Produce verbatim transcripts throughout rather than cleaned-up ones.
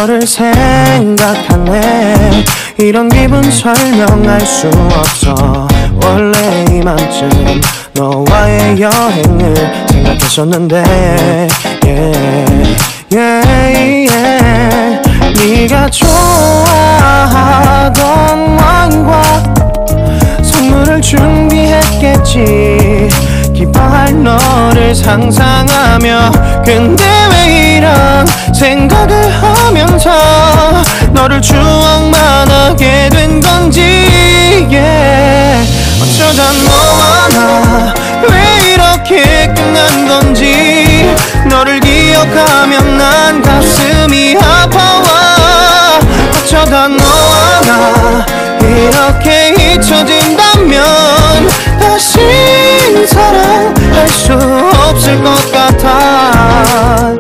너를 생각하네. 이런 기분 설명할 수 없어. 원래 이맘쯤 너와의 여행을 생각했었는데 yeah, yeah, yeah. 네가 좋아하던 와인과 선물을 준비했겠지. 기뻐할 너를 상상하며. 근데 왜 이런 생각을 하면서 너를 추억만 하게 된 건지 yeah. 어쩌다 너와 나 왜 이렇게 끝난 건지. 너를 기억하면 난 가슴이 아파와. 어쩌다 너와 나 이렇게 잊혀진다면 다시 사랑할 수 없을 것 같아.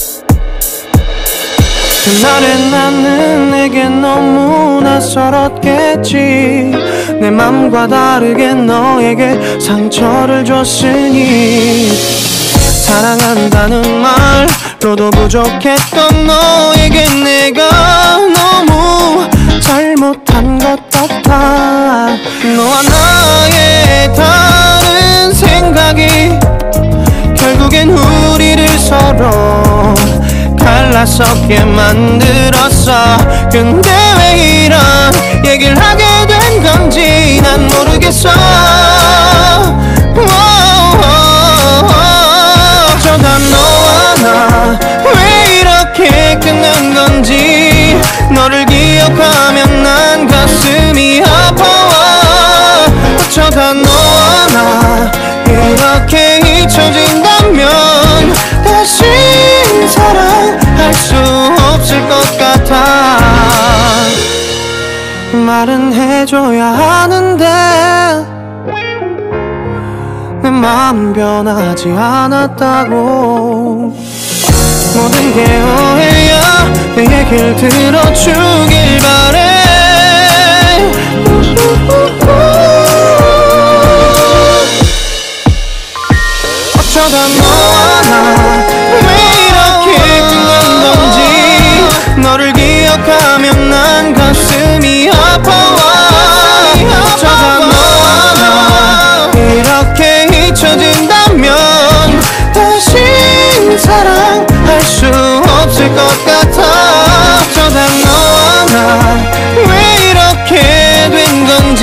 그날의 나는 내게 너무 낯설었겠지. 내 맘과 다르게 너에게 상처를 줬으니. 사랑한다는 말로도 부족했던 너에게 내가 너무 잘못한 것 같아. 너와 나의 다른 생각이 결국엔 우리를 서로 갈라서게 만들었어. 근데 왜 이런 얘기를 하게 된 건지 난 모르겠어. 어쩌다 너와 나 왜 이렇게 끝난 건지. 너를 기억하면 난 가슴이 아파와. 어쩌다 너와 나 이렇게 잊혀진다면 다시 사랑할 수 없을 것 같아. 말은 해줘야 하는데 내 마음 변하지 않았다고. 모든 게 오해야. 내 얘길 들어주길 바래. 어쩌다 너와 나 왜 이렇게 끝난 건지. 너를 기억하면 난 가슴이 아파와. 어쩌다 너와 나 이렇게 잊혀진다면 다시 사랑할 수 없을 것 같아. 어쩌다 너와 나 왜 이렇게 된 건지.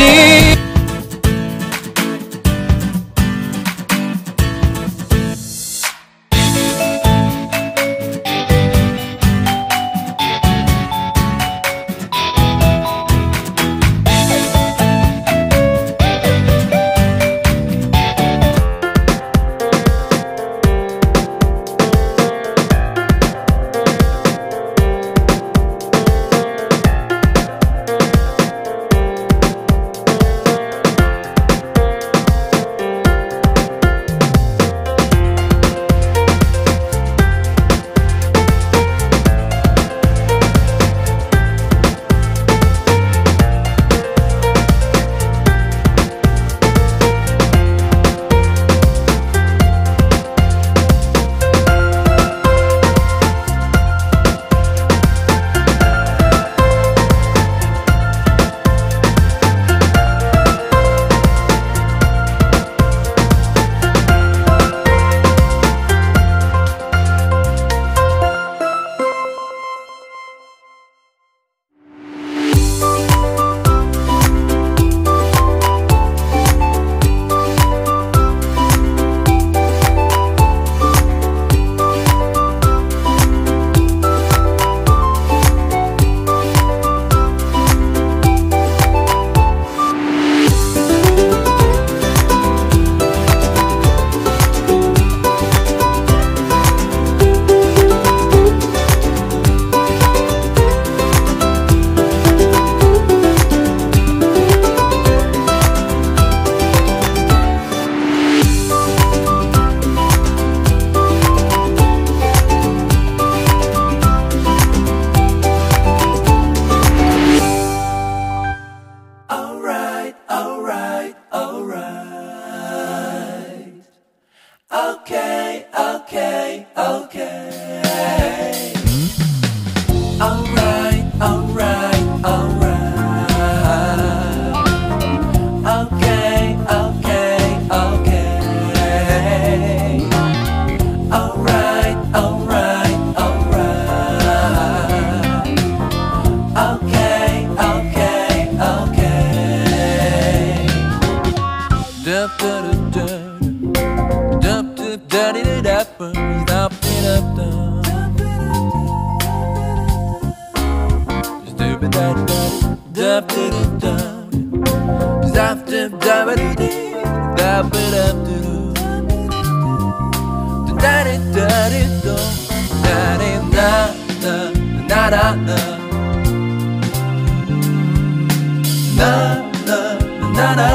Na na na na